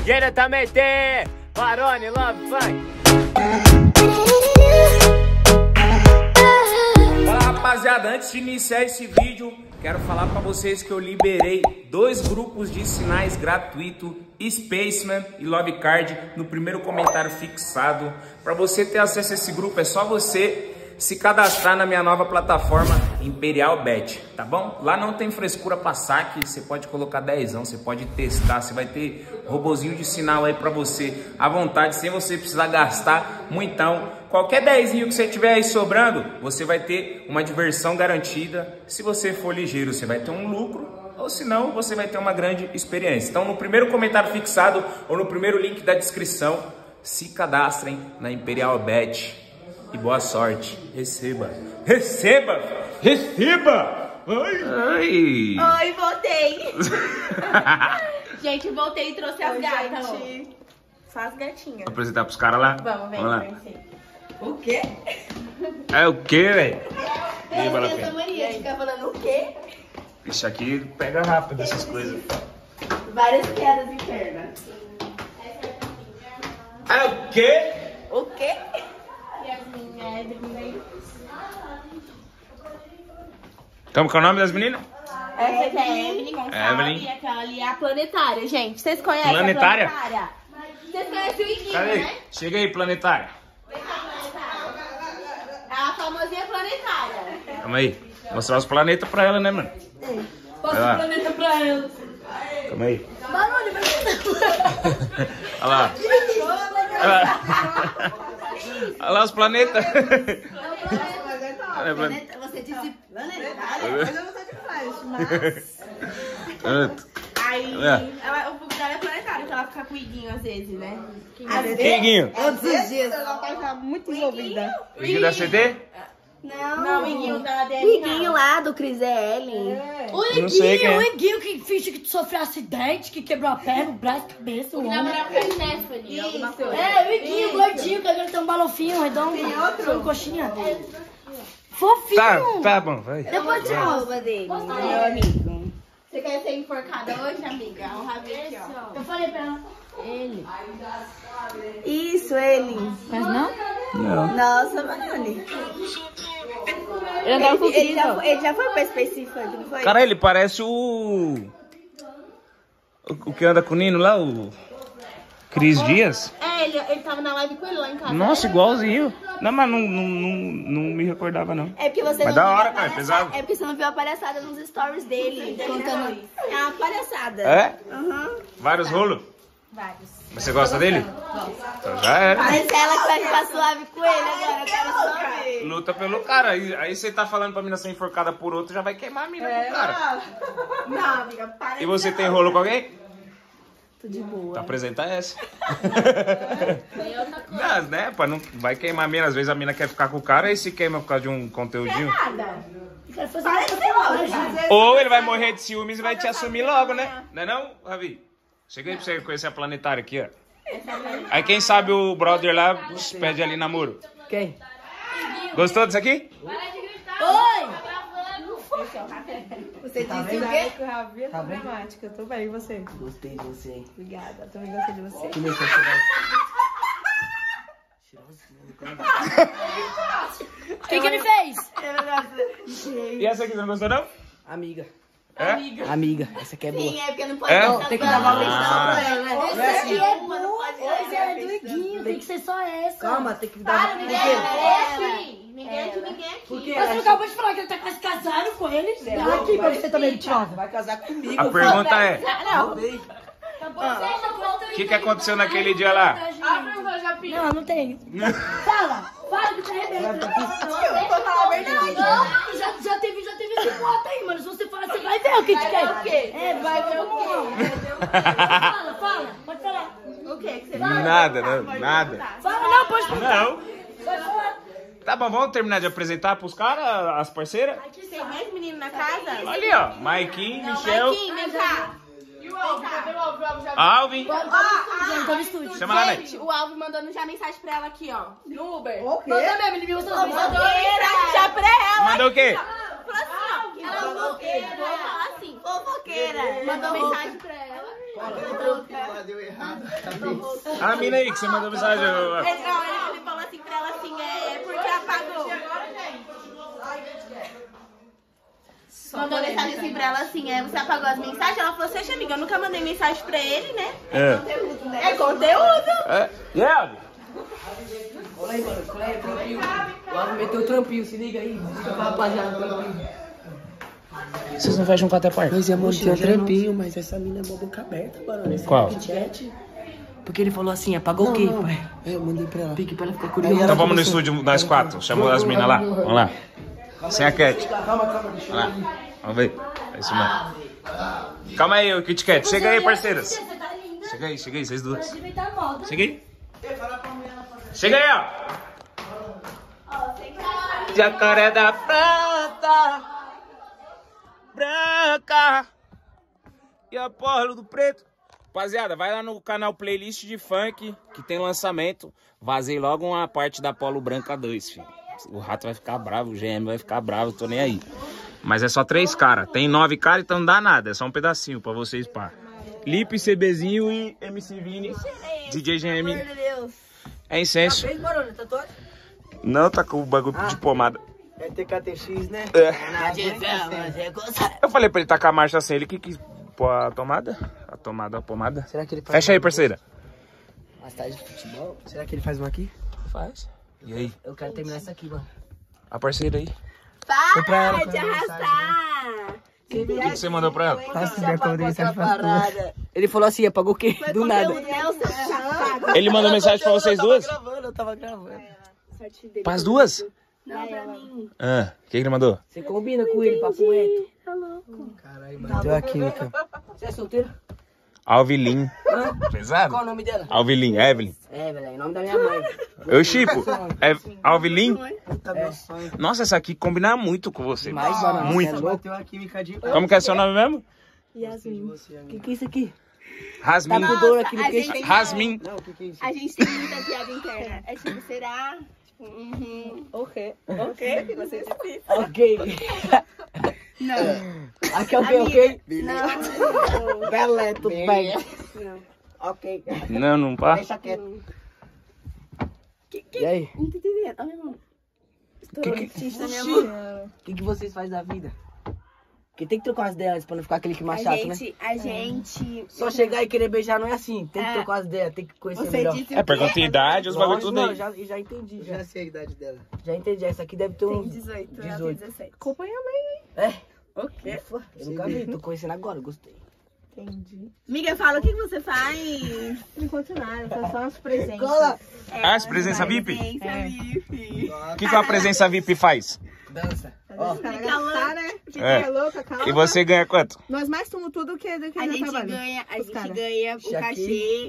Diretamente, Barone Love Funk. Fala rapaziada, antes de iniciar esse vídeo, quero falar pra vocês que eu liberei 2 grupos de sinais gratuitos, Spaceman e Lovecard, no primeiro comentário fixado. Pra você ter acesso a esse grupo é só você se cadastrar na minha nova plataforma Imperial Bet, tá bom? Lá não tem frescura pra saque, você pode colocar 10ão, você pode testar, você vai ter robozinho de sinal aí pra você à vontade, sem você precisar gastar muitão. Qualquer 10zinho que você tiver aí sobrando, você vai ter uma diversão garantida. Se você for ligeiro, você vai ter um lucro, ou se não, você vai ter uma grande experiência. Então, no primeiro comentário fixado ou no primeiro link da descrição, se cadastrem na Imperial Bet. E boa sorte. Receba. Receba! Receba! Ai! Oi, voltei. Gente, voltei e trouxe as gatas. Só as gatinhas. Vou apresentar pros caras lá? Vamos, vem. Vamos lá. O quê? É o quê, velho? Essa mania de ficar falando o quê? Isso aqui pega rápido, essas coisas. Várias piadas internas. É o quê? O quê? Como que é o nome das meninas? Essa aqui é a Evelyn Gonçalves Evelyn. e aquela ali é a Planetária, gente. Vocês conhecem Planetária? a Planetária? Vocês conhecem o Iguinho, Cadê? né? Chega aí, Planetária. É a famosinha Planetária. Calma aí. Mostrar os planetas pra ela, né, mano? Mostra o planeta pra ela. Calma aí. Barulho, vai. Olha lá. Olha lá. Olha lá os planetas. Você disse Planetária? Aí, o público dela é Planetária, que ela fica com o Iguinho às vezes, né? Quem? Todos os dias. Ela tá muito envolvida. O Iguinho da CD? Não, o Iguinho da DL. O Iguinho lá do Cris L. Não sei quem é. O Iguinho que finge que sofreu acidente, que quebrou a perna, o braço, a cabeça, o Que ombro. namorava com a Stephanie. Alguma coisa. É, o Iguinho, gordinho, que agora tem um balofinho redondo. Tem outro? Coxinha. Fofinho. Tá bom, vai. Depois de rouba dele. Meu amigo. Você quer ser enforcada hoje, amiga? O rabinho aqui, ó. Eu falei pra ela. Ele. Isso, ele. Mas não? Nossa, Mariane. Ele andava com o Ele já foi pra Space Funk, não foi? Cara, ele parece o que anda com o Nino lá, o Cris Dias. É, ele tava na live com ele lá em casa. Nossa, igualzinho. Não, mas não me recordava, não. É porque você Mas não da viu hora, a cara, palhaçada. pesado. É porque você não viu a palhaçada nos stories dele, contando. É uma palhaçada. É? Aham. Vários rolos? Vários. Você gosta dele? Então já era. Mas ela que vai ficar suave com ele agora, eu quero só ver. Luta pelo cara. Aí você tá falando pra mina ser enforcada por outro, já vai queimar a mina do cara. Não, amiga, para. E você tem rolo com alguém? Tô de boa. Então apresenta essa. Não, né? Pra não vai queimar a mina. Às vezes a mina quer ficar com o cara e se queima por causa de um conteúdinho. Nada. Quero fazer uma tatuagem. Ou ele vai morrer de ciúmes e vai te assumir logo, né? Não é não, Ravi? Chega aí pra você conhecer a Planetária aqui, ó. Aí quem sabe o brother lá pede ali namoro. Quem? Gostou disso aqui? Oi! Você disse o quê? O Ravi é problemática. Eu tô bem, e você? Gostei de você. Obrigada, também gostei de você. Que nem você tirar O que ele fez? E essa aqui, você não gostou não? Amiga. É? Amiga. Essa aqui é boa. Sim, é porque não pode É? deixar Tem que só dar ela. valor. Essa aqui é boa. Essa é do Iguinho, tem que ser só essa. Calma, tem que dar Para, valor. ninguém aqui. Ninguém aqui. Por quê? Mas você acabou de falar que ele tá quase casado com ele. Dá aqui pra você também, Thiago. Vai casar comigo. A pergunta é, Não. o que aconteceu naquele dia lá? Não, não tem. Fala que te arrebenta. Eu vou falar a verdade. Não, já teve esse voto aí, mano. Se você falar, você vai ver o que te quer. o quê? É, vai ver o quê? Fala, pode falar. O que que você Nada, não, nada. Fala, não, pode falar. Não. Vai falar. Tá bom, vamos terminar de apresentar pros caras, as parceiras? Tem mais menino na casa? Ali, ó, Maiquinho, Michel, Maiquinho, vem cá. Alvin. Gente, tô no estúdio. Chama lá, Gente, o Alvin mandando já mensagem pra ela aqui, ó. No Uber. Manda mesmo, ele me mostrou as Mandou mensagens. mensagem já pra ela. Mandou o quê? Falou assim, ó. Ela fofoqueira. Vou falar assim. Fofoqueira. Mandou mensagem pra ela. Deu errado. A mina aí que você mandou mensagem. Ele falou assim pra ela assim, porque apagou. Mandou mensagem assim pra ela assim, você apagou as mensagens? Ela falou assim, amiga, eu nunca mandei mensagem pra ele, né? É conteúdo. Yeah. Olha aí, mano. Olha aí, trampinho. Logo meteu o trampinho, se liga aí. Diga pra rapaziada, trampinho. Vocês não fecham com até parte? Pois é, mano, tem um trampinho, mas essa mina é mó boca aberta, mano. Qual? Porque ele falou assim, apagou o quê, pai? Eu mandei pra ela. Pique pra ela ficar curiosa. Então vamos no estúdio nós 4. Chamou as minas lá. Vamos lá. Sem a Cat. Calma, Vamos lá. Vamos ver. É isso mesmo. Calma aí, Kit Kat. Chega aí, parceiras. Chega aí, vocês duas. Chega aí. Chega aí, ó. Jacaré da planta branca e Apolo do preto. Rapaziada, vai lá no canal Playlist de Funk, que tem lançamento. Vazei logo uma parte da Polo Branca 2, filho. O Rato vai ficar bravo, o GM vai ficar bravo, tô nem aí. Mas é só 3 caras. Tem 9 caras, então não dá nada. É só um pedacinho pra vocês, pá. Lipe, CBzinho e MC Vini. DJ GM. É incenso. Não, tá com o bagulho de pomada. É TKTX, né? Eu falei pra ele tacar a marcha sem ele, que pô, a tomada? A pomada. Será que ele faz Fecha aí, parceira. mais tarde de futebol? Será que ele faz uma aqui? Faz. E aí? Eu quero terminar essa aqui, mano. A parceira aí. Para de arrastar. O que você mandou pra ela? Ele falou assim, apagou o quê? Do nada. Ele mandou mensagem pra vocês duas? Eu tava gravando. Pras duas? Não, pra mim. Ah, o que ele mandou? Você combina com ele, papo reto. Tá louco. Caralho, mano. Deu a química. Você é solteiro? Alvilin. Pesado? Qual o nome dela? Alvilin, Evelyn. É, velho, é o nome da minha mãe. Eu chipo. É Alvilin? Puta, meu sonho. Nossa, essa aqui combina muito com você. Mais, mano. Muito. Bateu a química de... Como que é seu nome mesmo? Yasmin. O que é isso aqui? Rasmin. Tá com dor aqui no a queixo. gente- Rasmin. Não, o que é isso? A gente tem muita piada interna. É tipo, será? Tipo, Ok. Ok, você disse. Ok. Não. Aqui é o quê, ok? Não. Belé, tudo bem. Não. Ok. Não, não pá. Deixa quieto. E aí? Não tô entendendo. Olha, minha mão. Estourou Que- o tinte da minha mão. O que vocês fazem da vida? Porque tem que trocar as ideias pra não ficar aquele clima A chato, né? gente... Só chegar e querer beijar não é assim. Tem que É. trocar as ideias, tem que conhecer Você melhor. disse É, pergunta a idade, os bagulho Lógico, tudo não, aí. já entendi. Já sei a idade dela. entendi. Essa aqui deve ter Tem uns 18, ela tem 18. 17. Acompanha a mãe. É? O quê? Eu nunca vi, tô conhecendo agora, gostei. Entendi. Amiga, fala o que você faz. Não conto nada, só são as presenças. Cola! Ah, essa presença VIP? Presença VIP. O que uma presença VIP faz? Dança. Ó, Fica gastar, né? É. Fica louca, calma. E você ganha quanto? Nós mais somos tudo que do que A no gente trabalho. ganha, Os cara. o cachê,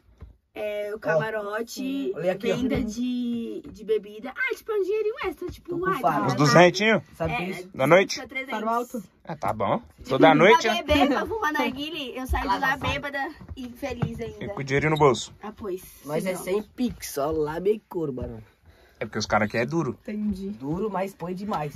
o camarote, olha aqui, ó. venda de bebida. Ah, tipo, é um dinheirinho extra, tipo, Tô com uai, fome. Uns 200? Sabe o que é isso? Da noite? Custa 300. Faro alto. Ah, tá bom. Toda noite, Pra né? beber, pra fumar narguile, eu saio de lá bêbada e feliz E ainda. com o dinheirinho no bolso. Ah, pois. Nós é sem pix, só lábio e couro, barão. É porque os caras aqui é duro. Entendi. Duro, mas põe demais.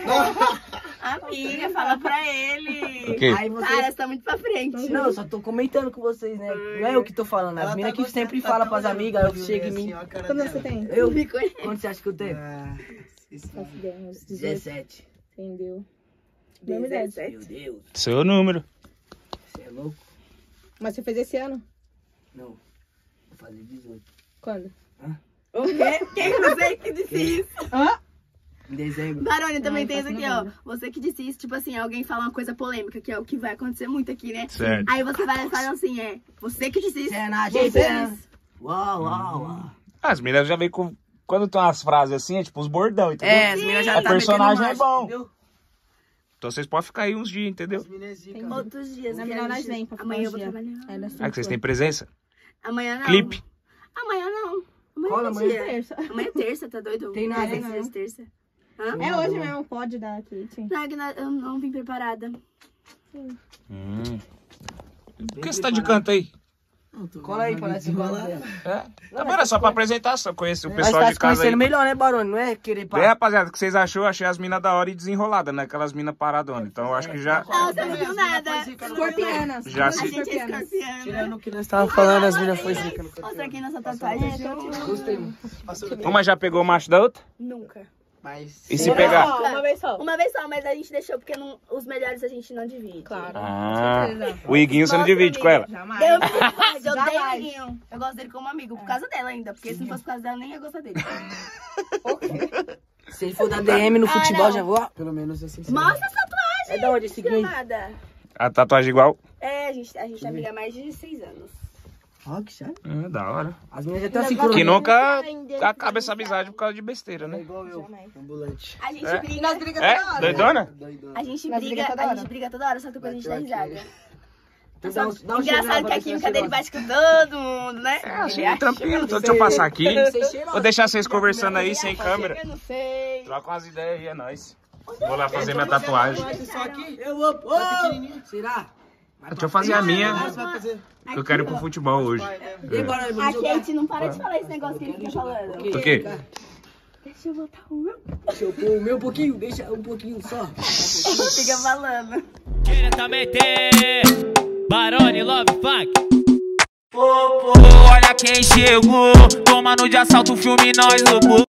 Amiga, fala pra ele. O quê? Aí você... Cara, você tá muito pra frente. Não, eu só tô comentando com vocês, né? Não é eu que tô falando. As minas que sempre falam pras amigas, eu chego em mim. Quando você tem? Eu vi. Quanto você acha que eu tenho? Faço ideia, uns 18. 17. Entendeu? Mesma idade. Meu Deus, Seu número. você é louco? Mas você fez esse ano? Não. Vou fazer 18. Quando? O quê? Quem você que disse isso? Em dezembro. Barone, também Ai, tem isso faço aqui, ó. novembro. Você que disse isso, tipo assim, alguém fala uma coisa polêmica, que é o que vai acontecer muito aqui, né? Certo. Aí você vai falar assim, você que disse isso. Você é na Você gente, disse. Uau, uau, uau. As meninas já vem com... Quando tem umas frases assim, é tipo os bordão, entendeu? É, as meninas já A tá personagem metendo é bom. marcha, entendeu? Então vocês podem ficar aí uns dias, entendeu? Outros dias. Na que melhor a nós gente- vem pra Amanhã eu vou dia. trabalhar. Ah, que vocês têm presença? Amanhã não. Clipe. Amanhã não. Amanhã Cola, é amanhã dia. terça. Amanhã é terça, tá doido? Tem nada, Três não. dias, terça. É hoje mesmo, pode dar aqui. Sim. Não, é que eu não vim preparada. Por que você tá de canto aí? Cola aí, parece colar. Tá vendo? É só pra apresentação, conhecer o pessoal Mas de tá casa aí. conhecendo melhor, né, Barone? Não é querer Bem, rapaziada, o que vocês achou? Achei as minas da hora e desenroladas, né? Aquelas minas paradonas. Então eu acho que já... Não, você não viu nada. Escorpianas. Já A se... gente é escorpiana. Tirando o que nós tava falando, as minas foi zica. Mostra aqui nossa tatuagem. Gostei, mano. Uma já pegou o macho da outra? Nunca. Mas... E se pegar? Uma vez só. Uma vez só, mas a gente deixou porque não, os melhores a gente não divide. Claro. Ah, o Iguinho você não divide com ela? Eu odeio o Iguinho. Eu gosto dele como amigo, por causa dela ainda. Porque se não fosse por causa dela, eu nem ia gostar dele. Se ele for da DM no futebol, já vou... Pelo menos assim. Mostra essa tatuagem. É da onde esse Iguinho? Nada. A tatuagem igual? É, a gente é amiga há mais de 6 anos. Ó, que chato. Da hora. As minhas já estão assim, Que nunca acaba essa amizade por causa de besteira, né? igual eu, ambulante. A gente briga. Nós briga É? Doidona? A gente briga toda hora, só que depois a gente dá risada. Então, dá um cheiro Engraçado pra que a ver se química você dele gosta. bate com todo mundo, né? É assim, tranquilo. Deixa eu passar aqui. Vou deixar vocês conversando aí sem câmera. Eu não sei. Troca umas ideias aí, é nóis. Vou lá fazer minha tatuagem. Só aqui? Eu vou... Ô! Será? Deixa eu fazer a minha. Eu quero ir pro futebol hoje. E agora, A Kate não para de falar esse negócio que ele fica falando. O quê? Deixa eu botar o meu. Deixa eu pôr o meu pouquinho, deixa um pouquinho só. Fica falando. Diretamente, Barone Love Funk. Olha quem chegou, tomando de assalto o filme nós no